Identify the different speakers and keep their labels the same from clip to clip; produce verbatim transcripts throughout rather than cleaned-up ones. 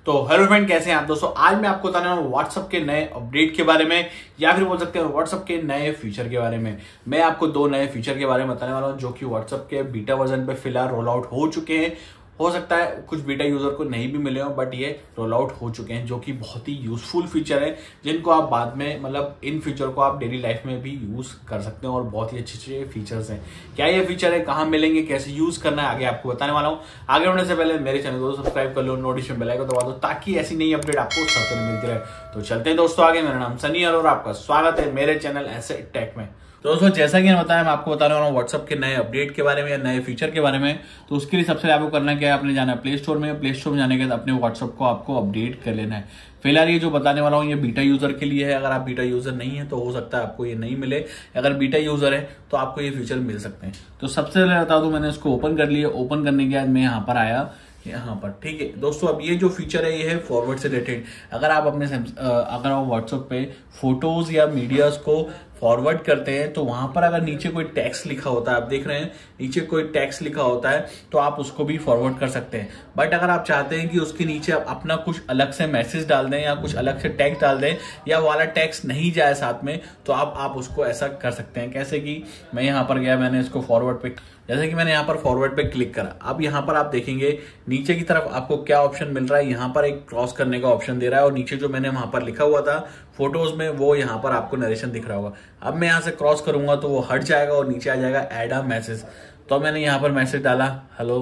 Speaker 1: तो hello friend, कैसे हैं आप दोस्तों। आज मैं आपको बताने वाला हूं व्हाट्सएप के नए अपडेट के बारे में, या फिर बोल सकते हैं व्हाट्सएप के नए फीचर के बारे में। मैं आपको दो नए फीचर के बारे में बताने वाला हूं जो कि व्हाट्सएप के बीटा वर्जन पे फिलहाल रोल आउट हो चुके हैं। हो सकता है कुछ बीटा यूजर को नहीं भी मिले हो, बट ये रोल आउट हो चुके हैं, जो कि बहुत ही यूजफुल फीचर है, जिनको आप बाद में मतलब इन फीचर को आप डेली लाइफ में भी यूज कर सकते हैं और बहुत ही अच्छे अच्छे फीचर्स हैं। क्या ये फीचर है, कहाँ मिलेंगे, कैसे यूज करना है, आगे आपको बताने वाला हूँ। आगे बढ़ने से पहले मेरे चैनल को सब्सक्राइब कर लो, नोटिफिकेशन बेल आइकन दबा दो ताकि ऐसी नई अपडेट आपको सबसे पहले मिलती रहे। तो चलते हैं दोस्तों आगे। मेरा नाम सनी और आपका स्वागत है मेरे चैनल ऐसे टेक में। तो दोस्तों जैसा कि मैंने बताया, मैं आपको बताने वाला हूँ व्हाट्सएप के नए अपडेट के बारे में या नए फीचर के बारे में। तो उसके लिए सबसे पहले आपको करना क्या है, आपने जाना है प्ले स्टोर में। प्ले स्टोर में जाने के बाद अपने व्हाट्सएप को आपको अपडेट कर लेना है। फिलहाल ये जो बताने वाला हूँ ये बीटा यूजर के लिए है। अगर आप बीटा यूजर नहीं है तो हो सकता है आपको ये नहीं मिले। अगर बीटा यूजर है तो आपको ये फीचर मिल सकते हैं। तो सबसे पहले बता दूं, मैंने इसको ओपन कर लिया। ओपन करने के बाद मैं यहाँ पर आया, यहाँ पर ठीक है दोस्तों। अब ये जो फीचर है ये है फॉरवर्ड से रिलेटेड। अगर आप अपने अगर आप व्हाट्सएप पे फोटोज या मीडियाज को फॉरवर्ड करते हैं तो वहां पर अगर नीचे कोई टेक्स्ट लिखा होता है, आप देख रहे हैं नीचे कोई टेक्स्ट लिखा होता है, तो आप उसको भी फॉरवर्ड कर सकते हैं। बट अगर आप चाहते हैं कि उसके नीचे आप अपना कुछ अलग से मैसेज डाल दें या कुछ अलग से टेक्स्ट डाल दें या वाला टेक्स्ट नहीं जाए साथ में, तो आप आप उसको ऐसा कर सकते हैं। कैसे कि मैं यहाँ पर गया, मैंने इसको फॉरवर्ड पे, जैसे कि मैंने यहाँ पर फॉरवर्ड पे क्लिक करा। अब यहाँ पर आप देखेंगे नीचे की तरफ आपको क्या ऑप्शन मिल रहा है। यहाँ पर एक क्रॉस करने का ऑप्शन दे रहा है और नीचे जो मैंने वहां पर लिखा हुआ था फोटोज में, वो यहाँ पर आपको नरेशन दिख रहा होगा। अब मैं यहाँ से क्रॉस करूंगा तो वो हट जाएगा और नीचे आ जाएगा ऐड अ मैसेज। तो मैंने यहाँ पर मैसेज डाला, हेलो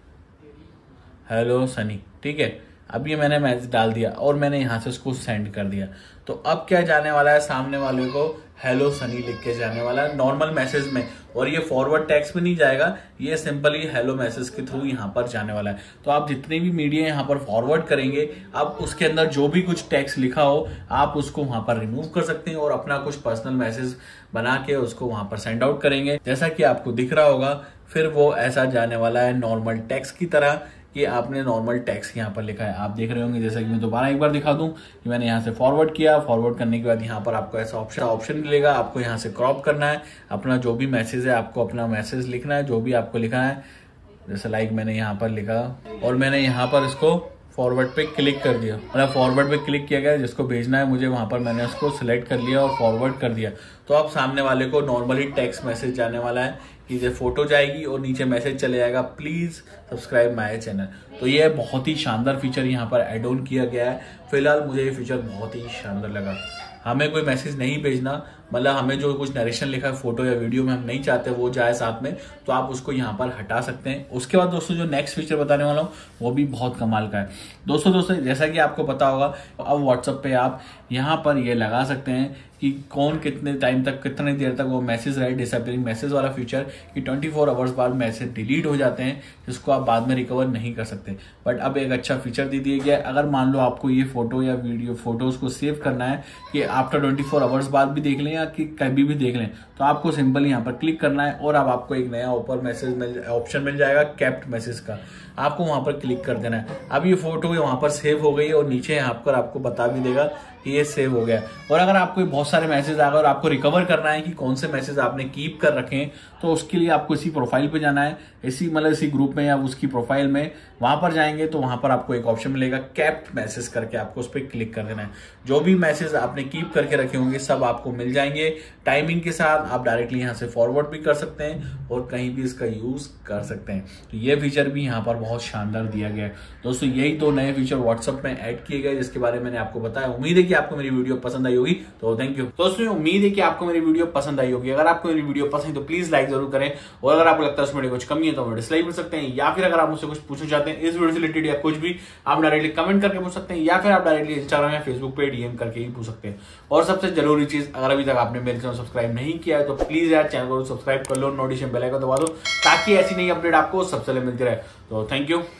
Speaker 1: हेलो सनी, ठीक है। अब ये मैंने मैसेज डाल दिया और मैंने यहाँ से उसको सेंड कर दिया। तो अब क्या जाने वाला है, सामने वाले को हेलो सनी लिख के जाने वाला है नॉर्मल मैसेज में। और ये फॉरवर्ड टेक्स्ट में नहीं जाएगा, ये सिंपली हेलो मैसेज के थ्रू यहाँ पर जाने वाला है। तो आप जितने भी मीडिया यहाँ पर फॉरवर्ड करेंगे, आप उसके अंदर जो भी कुछ टेक्स्ट लिखा हो आप उसको वहां पर रिमूव कर सकते हैं और अपना कुछ पर्सनल मैसेज बना के उसको वहां पर सेंड आउट करेंगे। जैसा कि आपको दिख रहा होगा, फिर वो ऐसा जाने वाला है नॉर्मल टेक्स्ट की तरह कि आपने नॉर्मल टेक्स्ट यहाँ पर लिखा है। आप देख रहे होंगे, जैसा कि मैं दोबारा एक बार दिखा दूं कि मैंने यहाँ से फॉरवर्ड किया। फॉरवर्ड करने के बाद यहाँ पर आपको ऐसा ऑप्शन ऑप्शन मिलेगा। आपको यहाँ से क्रॉप करना है, अपना जो भी मैसेज है आपको अपना मैसेज लिखना है, जो भी आपको लिखा है। जैसे लाइक मैंने यहाँ पर लिखा और मैंने यहाँ पर इसको फॉरवर्ड पे क्लिक कर दिया। मतलब फॉरवर्ड पे क्लिक किया गया, जिसको भेजना है मुझे वहां पर मैंने उसको सिलेक्ट कर लिया और फॉरवर्ड कर दिया। तो अब सामने वाले को नॉर्मली टेक्स्ट मैसेज जाने वाला है कि ये फोटो जाएगी और नीचे मैसेज चले जाएगा, प्लीज सब्सक्राइब माय चैनल। तो ये बहुत ही शानदार फीचर यहाँ पर एड ऑन किया गया है। फिलहाल मुझे ये फीचर बहुत ही शानदार लगा। हमें कोई मैसेज नहीं भेजना, मतलब हमें जो कुछ नरेशन लिखा है फोटो या वीडियो में हम नहीं चाहते वो जाए साथ में, तो आप उसको यहाँ पर हटा सकते हैं। उसके बाद दोस्तों जो नेक्स्ट फीचर बताने वाला हूँ वो भी बहुत कमाल का है। दोस्तों दोस्तों जैसा कि आपको पता होगा, अब व्हाट्सएप पे आप यहाँ पर ये लगा सकते हैं कि कौन कितने टाइम तक, कितने देर तक वो मैसेज रहे, डिसअपीयरिंग मैसेज वाला फीचर, कि चौबीस आवर्स बाद मैसेज डिलीट हो जाते हैं, जिसको आप बाद में रिकवर नहीं कर सकते। बट अब एक अच्छा फीचर दे दिया गया है। अगर मान लो आपको ये फोटो या वीडियो फोटोज को सेव करना है कि आफ्टर ट्वेंटी फोर आवर्स बाद भी देख लें या कि कभी भी देख लें, तो आपको सिंपल यहाँ पर क्लिक करना है और अब आपको एक नया ऊपर मैसेज मिल ऑप्शन मिल जाएगा कैप्ट मैसेज का। आपको वहां पर क्लिक कर देना है। अब ये फोटो वहां पर सेव हो गई और नीचे यहाँ पर आपको बता भी देगा कि ये सेव हो गया। और अगर आपको बहुत सारे मैसेज आ गए और आपको रिकवर करना है कि कौन से मैसेज आपने कीप कर रखे हैं, तो उसके लिए आपको इसी प्रोफाइल पे जाना है, इसी मतलब इसी ग्रुप में या उसकी प्रोफाइल में वहां पर जाएंगे तो वहां पर आपको एक ऑप्शन मिलेगा कैप्ट मैसेज करके, आपको उस पर क्लिक कर देना है। जो भी मैसेज आपने कीप करके रखे होंगे सब आपको मिल जाएंगे टाइमिंग के साथ। आप डायरेक्टली यहाँ से फॉरवर्ड भी कर सकते हैं और कहीं भी इसका यूज कर सकते हैं। तो ये फीचर भी यहाँ पर बहुत शानदार दिया गया है। दोस्तों यही तो नए फीचर व्हाट्सएप में ऐड किए गए जिसके बारे में मैंने आपको बताया। उम्मीद है कि आपको मेरी वीडियो पसंद आई होगी। तो थैंक यू दोस्तों, उम्मीद है कि आपको मेरी वीडियो पसंद आई होगी। अगर आपको मेरी वीडियो पसंद है तो प्लीज लाइक जरूर करें, और अगर आपको लगता है उसमें कुछ कमी है तो डिसलाइक कर सकते हैं, या फिर अगर आप मुझसे कुछ पूछना चाहते हैं इस वीडियो से रिलेटेड या कुछ भी, आप डायरेक्टली कमेंट करके पूछ सकते हैं, या फिर आप डायरेक्टली इंस्टाग्राम या फेसबुक पे डीएम करके ही पूछ सकते हैं। और सबसे जरूरी चीज, अगर अभी तक आपने मेरे चैनल सब्सक्राइब नहीं किया है तो प्लीज यार चैनल को सब्सक्राइब कर लो, नोटिफिकेशन बेल आइकन दबा दो ताकि ऐसी नई अपडेट आपको सबसे पहले मिलती रहे। तो थैंक यू।